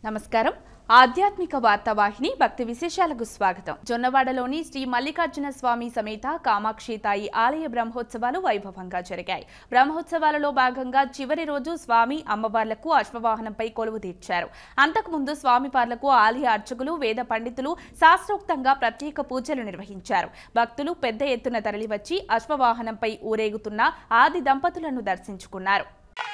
నమస్కారం ఆధ్యాత్మిక వార్తావాహిని భక్తి విశేషాలకు స్వాగతం. జొన్నవాడలోని శ్రీ మల్లికార్జున స్వామి సమేత కామాక్షి తాయి ఆలయ బ్రహ్మోత్సవాలు వైభవంగా జరిగాయి. బ్రహ్మోత్సవాలలో భాగంగా చివరి రోజు స్వామి అమ్మవార్లకు అశ్వవాహనంపై కొలువు తీర్చారు. అంతకుముందు స్వామివార్లకు ఆలయ అర్చకులు, వేద పండితులు శాస్త్రోక్తంగా ప్రత్యేక పూజలు నిర్వహించారు. భక్తులు పెద్ద ఎత్తున తరలివచ్చి అశ్వవాహనంపై ఊరేగుతున్న ఆది దంపతులను దర్శించుకున్నారు.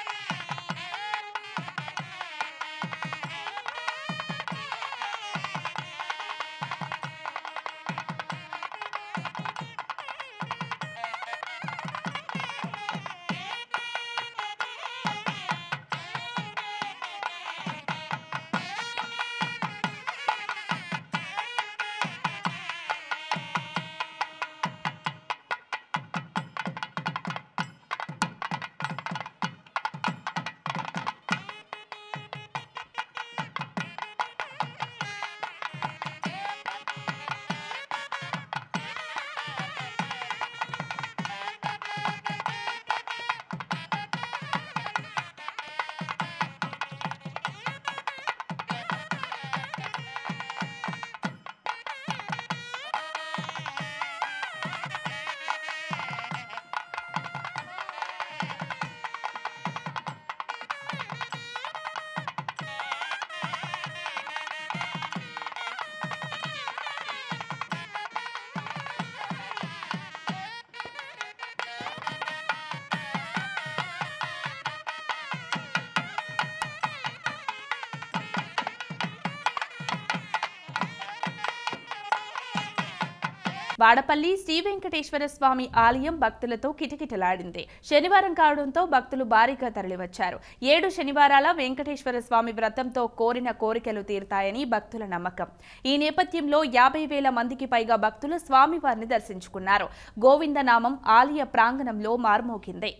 వాడపల్లి శ్రీ వెంకటేశ్వర స్వామి ఆలయం భక్తులతో కిటకిటలాడింది. శనివారం కావడంతో భక్తులు భారీగా తరలివచ్చారు. 7 శనివారాల వెంకటేశ్వర స్వామి వ్రతంతో కోరిన కోరికలు తీరుతాయని భక్తుల నమ్మకం. ఈ నేపథ్యంలో 50,000 మందికి పైగా భక్తులు స్వామివారిని దర్శించుకున్నారు. గోవిందనామం ఆలయ ప్రాంగణంలో మార్మోగింది.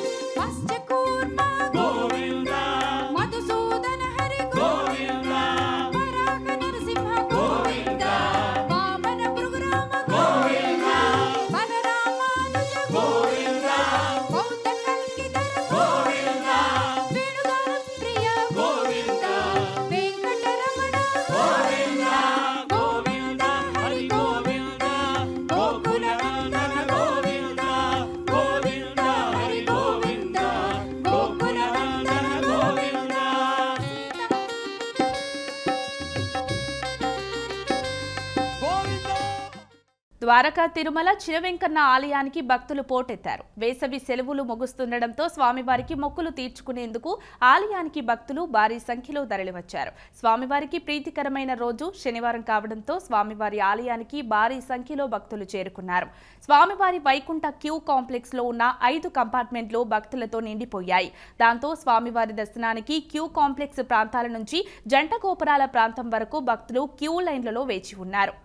ద్వారకా తిరుమల చినవెంకన్న ఆలయానికి భక్తులు పోటెత్తారు. వేసవి సెలవులు ముగుస్తుండటంతో స్వామివారికి మొక్కులు తీర్చుకునేందుకు ఆలయానికి భక్తులు భారీ సంఖ్యలో తరలివచ్చారు. స్వామివారికి ప్రీతికరమైన రోజు శనివారం కావడంతో స్వామివారి ఆలయానికి భారీ సంఖ్యలో భక్తులు చేరుకున్నారు. స్వామివారి వైకుంఠ క్యూ కాంప్లెక్స్ లో ఉన్న 5 కంపార్ట్మెంట్లు భక్తులతో నిండిపోయాయి. దాంతో స్వామివారి దర్శనానికి క్యూ కాంప్లెక్స్ ప్రాంతాల నుంచి జంట గోపురాల ప్రాంతం వరకు భక్తులు క్యూ లైన్లలో వేచి ఉన్నారు.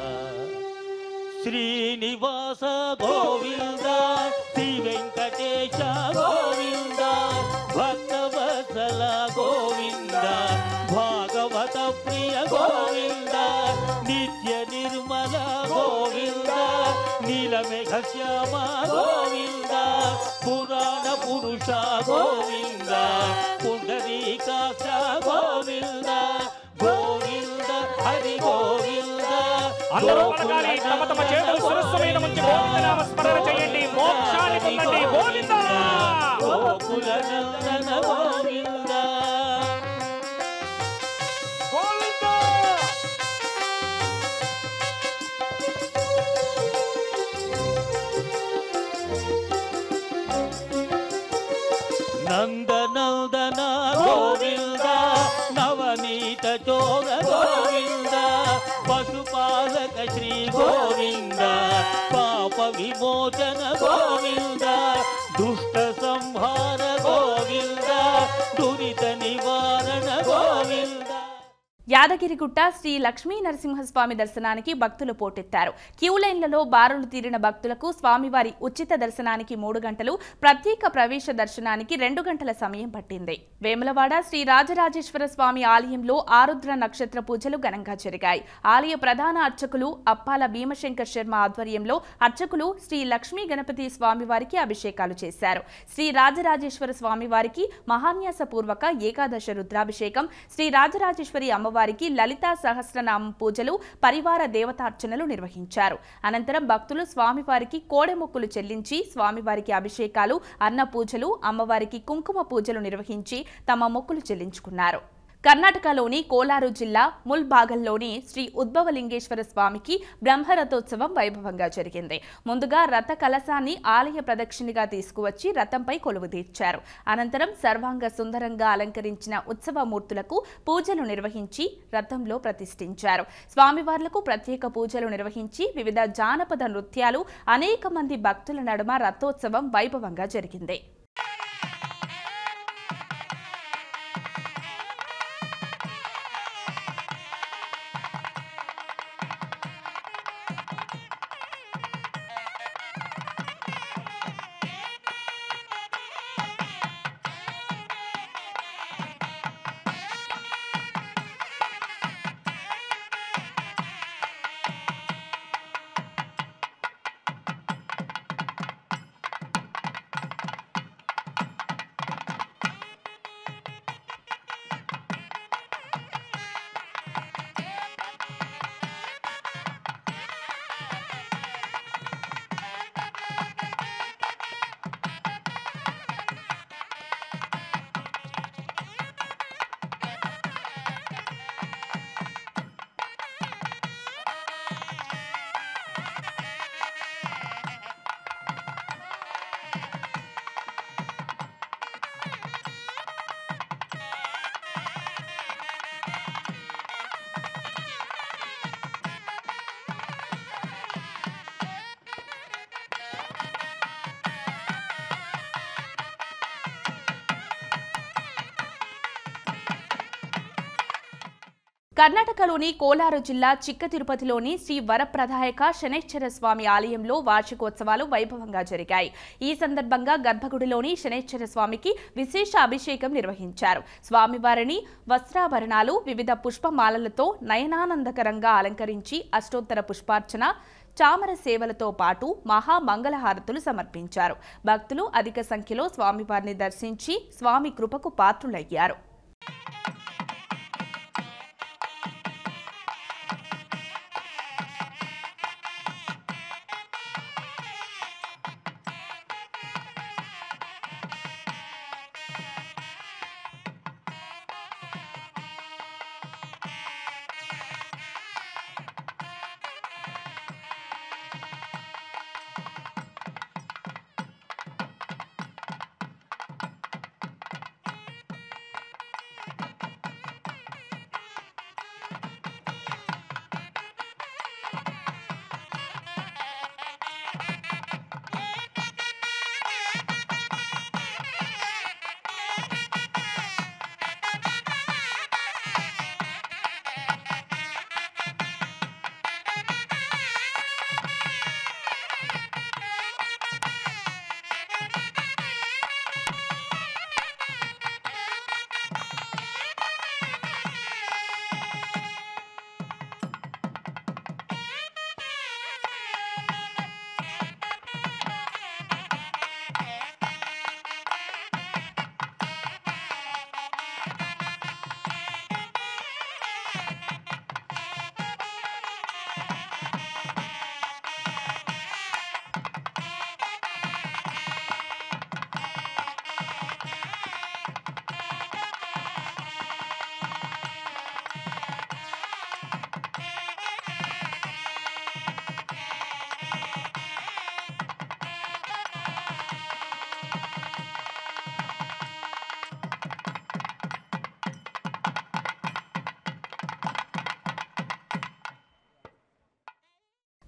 శ్రీనివాస గోవింద, శ్రీ వెంకటేశ గోవింద, భక్తవత్సల గోవింద, భాగవత ప్రియ గోవింద, నిత్య నిర్మల గోవింద, నీలమేఘ శ్యామ గోవింద, పురాణ పురుష గోవింద, పుండరీకాక్ష గోవింద, గోవింద హరి గోవింద. అందరూ పలకాలి, తమ తమ చేతులు శిరస్సు మీద ఉంచి గోవిందనామ స్మరణ చేయండి. మోక్షాన్ని పొందండి. గోవింద గోకుల నందన గోవింద గోవింద. నందనందన గోవింద, నవనీత చోర గోవింద, పశుపాలక శ్రీ గోవింద, పాప విమోచన గోవింద, దుష్ట సంహార గోవింద, దురిత నివారణ గోవింద. యాదగిరిగుట్ట శ్రీ లక్ష్మీ నరసింహస్వామి దర్శనానికి భక్తులు పోటెత్తారు. క్యూ లైన్లలో బారులు తీరిన భక్తులకు స్వామివారి ఉచిత దర్శనానికి 3 గంటలు, ప్రత్యేక ప్రవేశ దర్శనానికి 2 గంటల సమయం పట్టింది. వేములవాడ శ్రీ రాజరాజేశ్వర స్వామి ఆలయంలో ఆరుద్ర నక్షత్ర పూజలు ఘనంగా జరిగాయి. ఆలయ ప్రధాన అర్చకులు అప్పాల భీమశంకర్ శర్మ ఆధ్వర్యంలో అర్చకులు శ్రీ లక్ష్మీ గణపతి స్వామివారికి అభిషేకాలు చేశారు. శ్రీ రాజరాజేశ్వర స్వామివారికి మహాన్యాసపూర్వక ఏకాదశ రుద్రాభిషేకం, శ్రీ రాజరాజేశ్వరి అమ్మవారికి లలితా సహస్రనామం పూజలు, పరివార దేవతార్చనలు నిర్వహించారు. అనంతరం భక్తులు స్వామివారికి కోడెమొక్కులు చెల్లించి స్వామివారికి అభిషేకాలు, అన్న పూజలు, అమ్మవారికి కుంకుమ పూజలు నిర్వహించి తమ మొక్కులు చెల్లించుకున్నారు. కర్ణాటకలోని కోలారు జిల్లా ముల్బాగల్లోని శ్రీ ఉద్భవలింగేశ్వర స్వామికి బ్రహ్మరథోత్సవం వైభవంగా జరిగింది. ముందుగా రథ కలశాన్ని ఆలయ ప్రదక్షిణగా తీసుకువచ్చి రథంపై కొలువు తీర్చారు. అనంతరం సర్వాంగ సుందరంగా అలంకరించిన ఉత్సవమూర్తులకు పూజలు నిర్వహించి రథంలో ప్రతిష్ఠించారు. స్వామివార్లకు ప్రత్యేక పూజలు నిర్వహించి వివిధ జానపద నృత్యాలు, అనేక మంది భక్తుల నడుమ రథోత్సవం వైభవంగా జరిగింది. కర్ణాటకలోని కోలారు జిల్లా చిక్క తిరుపతిలోని శ్రీ వరప్రదాయక శనైశ్చర స్వామి ఆలయంలో వార్షికోత్సవాలు వైభవంగా జరిగాయి. ఈ సందర్భంగా గర్భగుడిలోని శనైశ్చర స్వామికి విశేష అభిషేకం నిర్వహించారు. స్వామివారిని వస్త్రాభరణాలు, వివిధ పుష్పమాలలతో నయనానందకరంగా అలంకరించి అష్టోత్తర పుష్పార్చన, చామర సేవలతో పాటు మహామంగళహారతులు సమర్పించారు. భక్తులు అధిక సంఖ్యలో స్వామివారిని దర్శించి స్వామి కృపకు పాత్రులయ్యారు.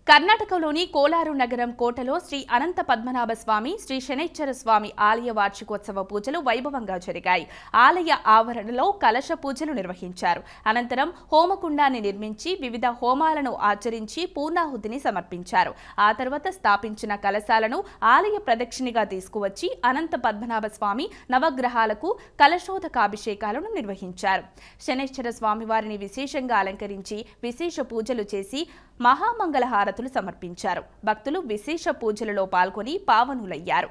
కర్ణాటకలోని కోలారు నగరం కోటలో శ్రీ అనంత పద్మనాభ స్వామి, శ్రీ శనైశ్చర స్వామి ఆలయ వార్షికోత్సవ పూజలు వైభవంగా జరిగాయి. ఆలయ ఆవరణలో కలశ పూజలు నిర్వహించారు. అనంతరం హోమకుండాన్ని నిర్మించి వివిధ హోమాలను ఆచరించి పూర్ణాహుతిని సమర్పించారు. ఆ తర్వాత స్థాపించిన కలశాలను ఆలయ ప్రదక్షిణగా తీసుకువచ్చి అనంత పద్మనాభ స్వామి నవగ్రహాలకు కలశోదకాభిషేకాలను నిర్వహించారు. శనైశ్చర స్వామివారిని విశేషంగా అలంకరించి విశేష పూజలు చేసి మహామంగళ హారతులు సమర్పించారు. భక్తులు విశేష పూజలలో పాల్గొని పావనులయ్యారు.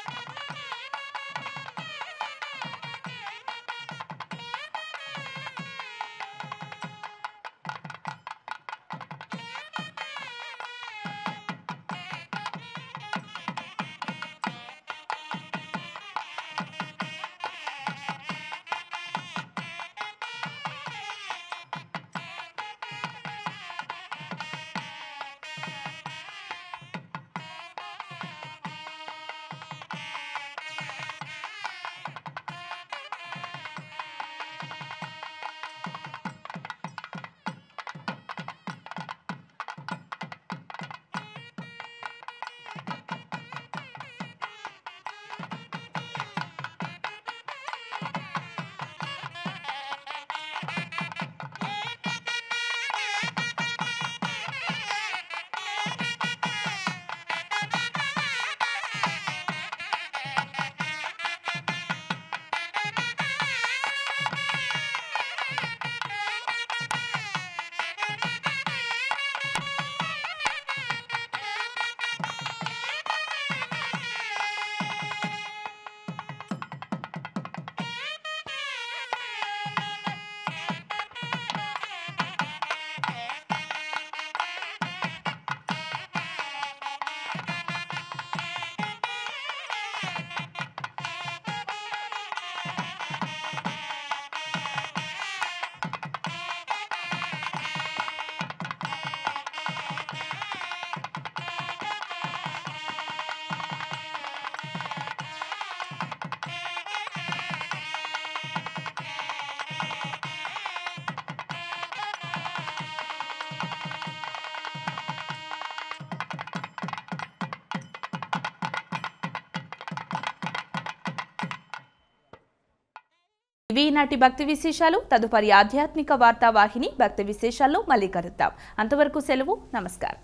ఇవి నాటి భక్తి విశేషాలు. తదుపరి ఆధ్యాత్మిక వార్తా వాహిని భక్తి విశేషాల్లో మళ్ళీ కలుద్దాం. అంతవరకు సెలవు. నమస్కారం.